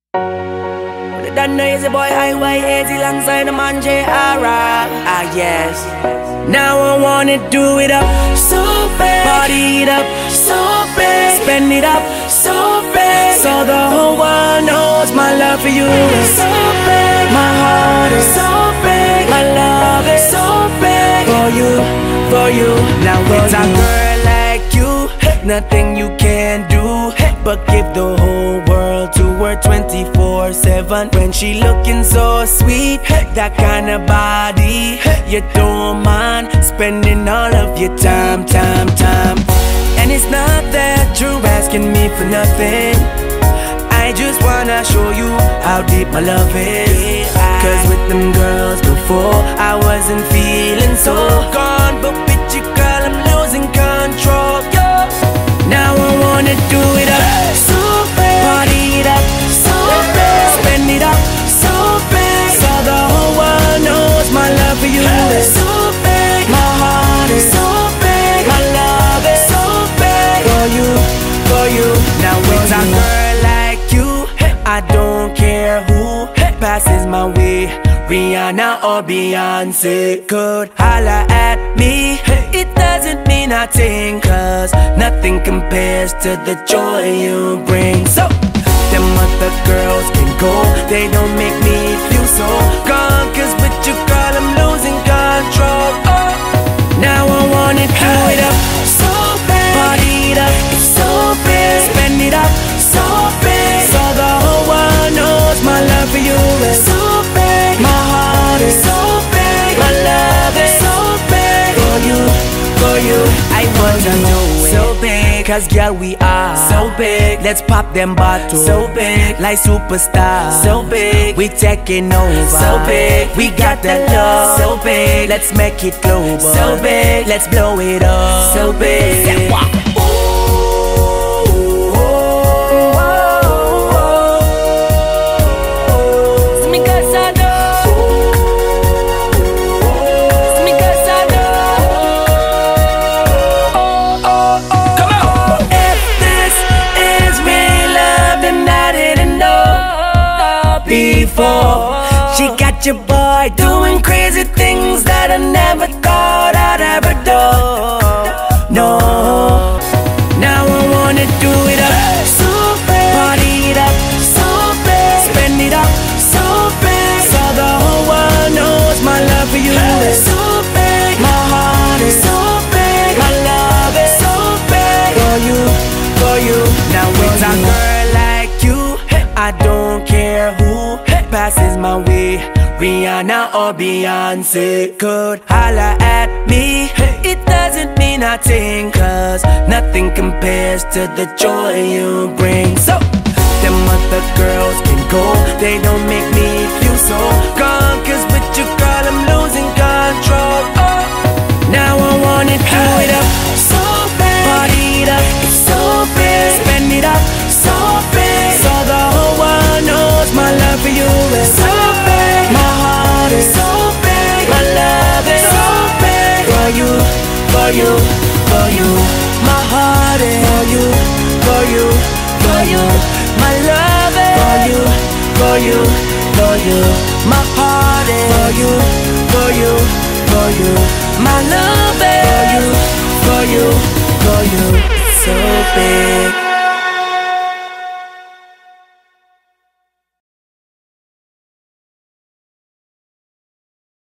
That noisy boy IYAZ alongside the man JR. Ah yes. Now I wanna do it up so bad, party it up so bad, spend it up so bad, so the whole world knows my love for you is so big. My heart is so big, my love is so big for you, for you. Now with a girl like you, nothing you can do but give the whole world to her 24/7. When she looking so sweet, that kind of body, you don't mind spending all of your time. And it's not that you're asking me for nothing, I just wanna show you how deep my love is. Cause with them girls before, I wasn't feeling so gone, but with you girl I'm losing control. Now I wanna do it up so bad, party it up so bad, spend it up so bad, so the whole world knows my love for you is so big. My heart is so big, my love is so big for you, for you. Now with a girl like you, I don't care who passes my way, Rihanna or Beyonce could holla at me. It doesn't mean nothing, cause nothing compares to the joy you bring. So, them other girls can go, they don't make me feel so gone, cause with you girl I'm losing control. Oh, now I wanna do it up so bad, party it up so bad, spend it up so bad, so the whole world knows my love for you is so big. My heart is so big, my love is so big for you, for you. I wanna know it so big, cause girl we are so big. Let's pop them bottles so big, like superstars so big. We taking over so big, we got that love so big. Let's make it global so big, let's blow it up so big. She got your boy doing crazy things that I never thought I'd ever do. No, now I wanna do it up so bad, party it up so bad, spend it up so bad, so the whole world knows my love for you is so big. My heart is so big, my love is so big for you, for you. Now with a girl like you, I don't care who passes my way, Rihanna or Beyonce could holla at me. It doesn't mean nothing, cause nothing compares to the joy you bring. So, them other girls can go, they don't make me feel so gone, cause with you girl I'm losing control. Oh, now I wanna do it up so bad, party it up so bad, spend it up so bad, so the whole world knows my love for you is so big. My heart is so big, my love is so big for you, for you, for you. My heart is for you, for you, for you. My love is for you, for you, for you. My heart is for you, for you, for you. My love is for you, for you, for you. It's so big.